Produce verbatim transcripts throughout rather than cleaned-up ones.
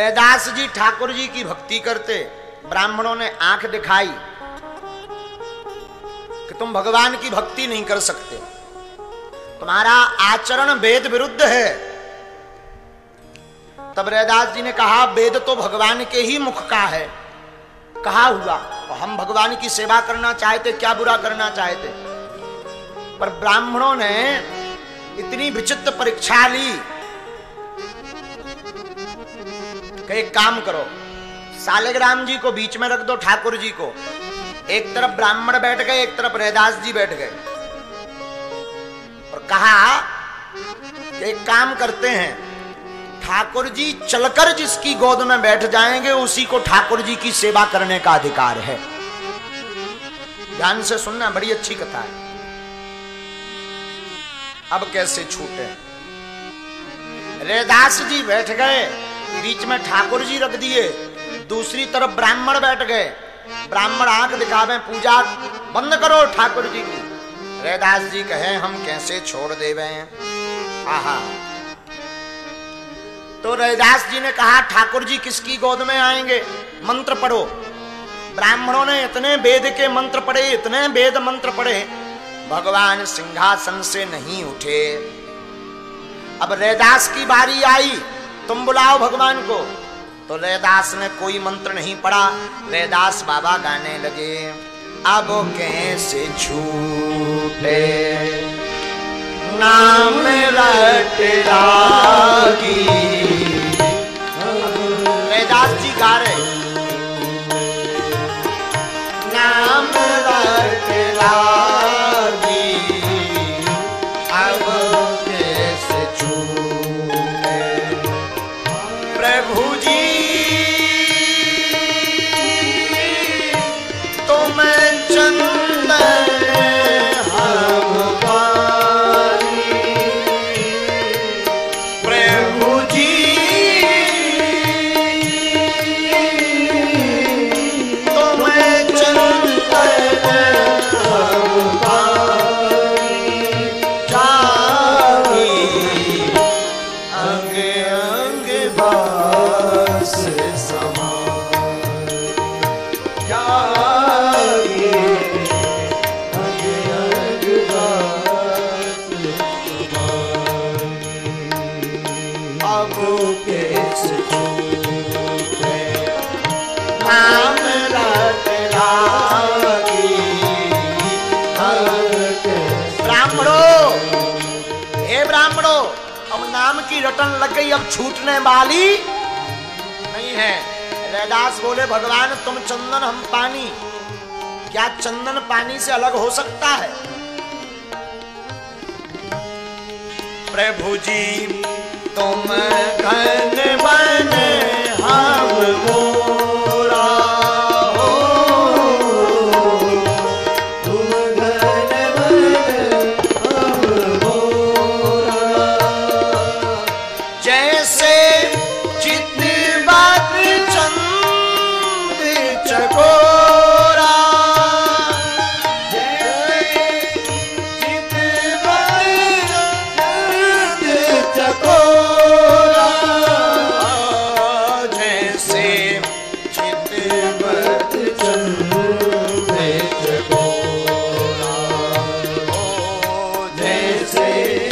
रैदास जी ठाकुर जी की भक्ति करते, ब्राह्मणों ने आंख दिखाई कि तुम भगवान की भक्ति नहीं कर सकते, तुम्हारा आचरण वेद विरुद्ध है। तब रैदास जी ने कहा वेद तो भगवान के ही मुख का है, कहा हुआ, और हम भगवान की सेवा करना चाहते, क्या बुरा करना चाहते। पर ब्राह्मणों ने इतनी विचित्र परीक्षा ली कि एक काम करो, सालिग्राम जी को बीच में रख दो, ठाकुर जी को, एक तरफ ब्राह्मण बैठ गए, एक तरफ रैदास जी बैठ गए, और कहा कि एक काम करते हैं, ठाकुर जी चलकर जिसकी गोद में बैठ जाएंगे उसी को ठाकुर जी की सेवा करने का अधिकार है। ध्यान से सुनना, बड़ी अच्छी कथा है। अब कैसे छूटे, रैदास जी बैठ गए, बीच में ठाकुर जी रख दिए, दूसरी तरफ ब्राह्मण बैठ गए, ब्राह्मण आंख दिखावे, पूजा बंद करो ठाकुर जी की। रैदास जी कहे हम कैसे छोड़ देवे हैं। आहा, तो रैदास जी ने कहा ठाकुर जी किसकी गोद में आएंगे, मंत्र पढ़ो। ब्राह्मणों ने इतने वेद के मंत्र पढ़े, इतने वेद मंत्र पढ़े, भगवान सिंहासन से नहीं उठे। अब रैदास की बारी आई, तुम बुलाओ भगवान को। तो रैदास ने कोई मंत्र नहीं पढ़ा, रैदास बाबा गाने लगे, अब कैसे छूटे नाम रट लागी। रैदास जी गा रहे, नाम रट लागी, अब कैसे छूटे प्रभु जी तुम चंदन हम पानी। प्रभु जी तुम चंदन हम पानी, जागी अंग अंग बास समान, जागी अंग अंग बास समान। अब कैसे छूटे नाम रट लागी, ब्राह्मणों, हे ब्राह्मणों, अब नाम की रटन लग गई, अब छूटने वाली नहीं है। रैदास बोले भगवान तुम चंदन हम पानी, क्या चंदन पानी से अलग हो सकता है। प्रभु जी तुम घन बन हम मोरा हो, तुम घन बन हम मोरा, जैसे चितवत चंद चकोरा, चकोरा, जैसे चितवत चंद चकोरा, ओ जैसे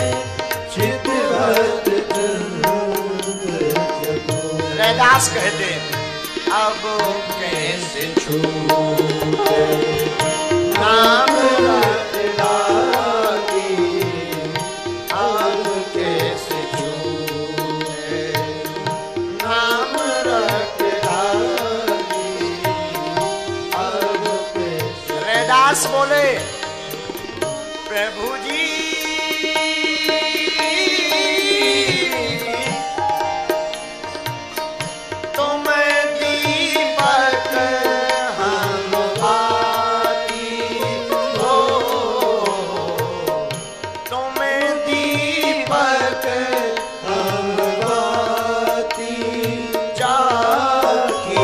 चितवत चंद चकोरा। रैदास कहते अब कैसे छूटे नाम रट लागी, अब कैसे छूटे नाम रट लागी, अब कैसे। रैदास बोले प्रभु जी तुम दीपक हम बाती हो, तुम दीपक हम बाती, जाकी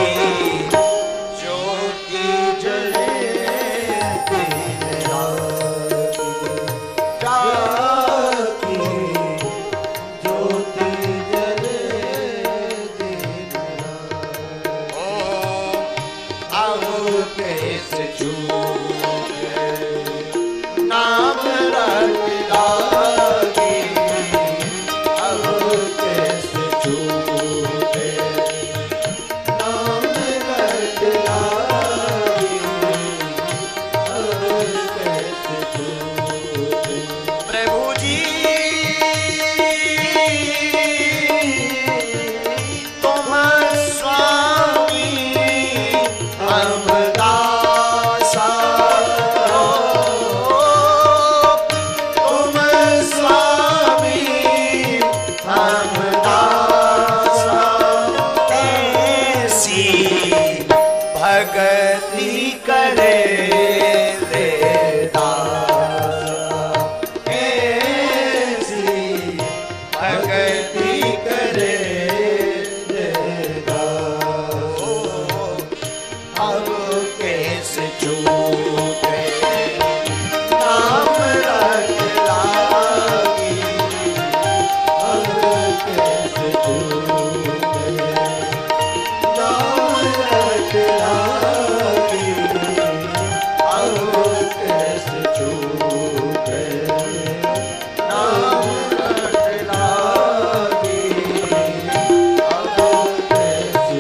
ज्योति जले दिन रात, नाम रट लागी, अब कैसे छूटे, नाम रट लागी, अब कैसे छूटे। प्रभु जी तुम स्वामी हम दासा, तुम स्वामी हम दासा, ऐसी भगति करे रे दासा, ऐसी भगति करे रे दासा, अब कैसे छूटे, नाम रट लागी, अब कैसे छूटे, नाम रट लागी, अब कैसे छूटे, नाम रट लागी, अब कैसे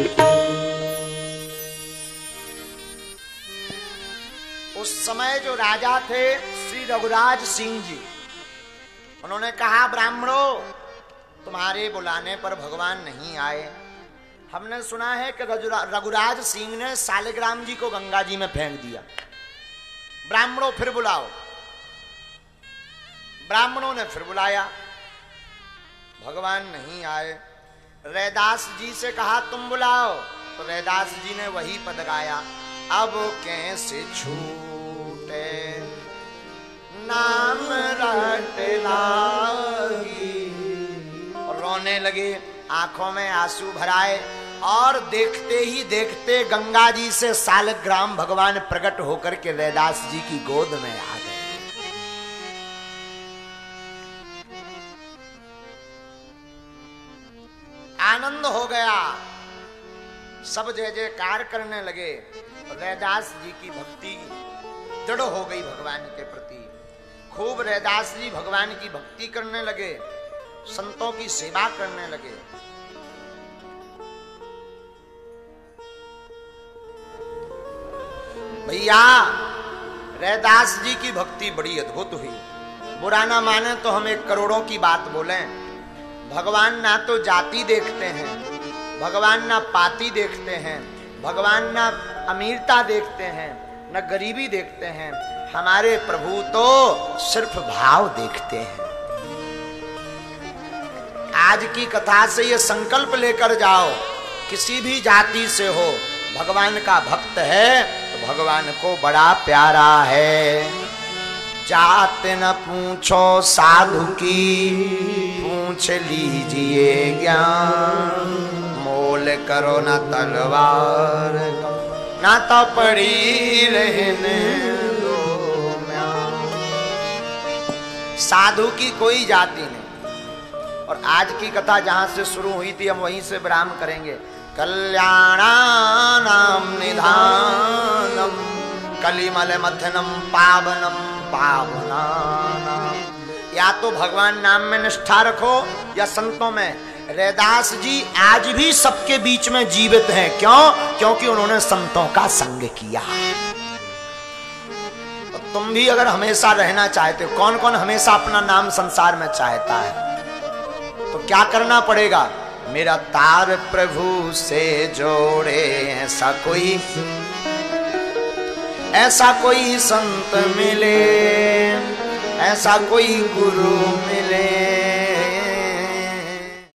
छूटे। उस समय जो राजा थे श्री रघुराज सिंह जी, उन्होंने कहा ब्राह्मणों तुम्हारे बुलाने पर भगवान नहीं आए। हमने सुना है कि रघुरा- रघुराज सिंह ने सालिग्राम जी को गंगा जी में फेंक दिया। ब्राह्मणों फिर बुलाओ। ब्राह्मणों ने फिर बुलाया, भगवान नहीं आए। रैदास जी से कहा तुम बुलाओ, तो रैदास जी ने वही पद गाया, अब कैसे छूटे, नाम रट लागी। और रोने लगे, आंखों में आंसू भराए, और देखते ही देखते गंगा जी से सालग्राम भगवान प्रकट होकर के रैदास जी की गोद में आ गए। आनंद हो गया, सब जय जयकार करने लगे। रैदास जी की भक्ति दृढ़ हो गई भगवान के प्रति। खूब रैदास जी भगवान की भक्ति करने लगे, संतों की सेवा करने लगे। भैया रैदास जी की भक्ति बड़ी अद्भुत हुई। बुरा ना माने तो हम एक करोड़ों की बात बोलें, भगवान ना तो जाति देखते हैं, भगवान ना पाती देखते हैं, भगवान ना अमीरता देखते हैं, न गरीबी देखते हैं। हमारे प्रभु तो सिर्फ भाव देखते हैं। आज की कथा से ये संकल्प लेकर जाओ, किसी भी जाति से हो, भगवान का भक्त है तो भगवान को बड़ा प्यारा है। जात न पूछो साधु की, पूछ लीजिए ज्ञान, मोल करो न तलवार, ना तो पड़ी रहने दो म्यान। साधु की कोई जाति नहीं। और आज की कथा जहां से शुरू हुई थी हम वहीं से विराम करेंगे। कल्याणानां निधानम कलिमल मथनम पावनम पावनानां। या तो भगवान नाम में निष्ठा रखो या संतों में। रैदास जी आज भी सबके बीच में जीवित हैं। क्यों? क्योंकि उन्होंने संतों का संग किया। तो तुम भी अगर हमेशा रहना चाहते हो, कौन कौन हमेशा अपना नाम संसार में चाहता है, तो क्या करना पड़ेगा? मेरा तार प्रभु से जोड़े ऐसा कोई, ऐसा कोई संत मिले, ऐसा कोई गुरु मिले,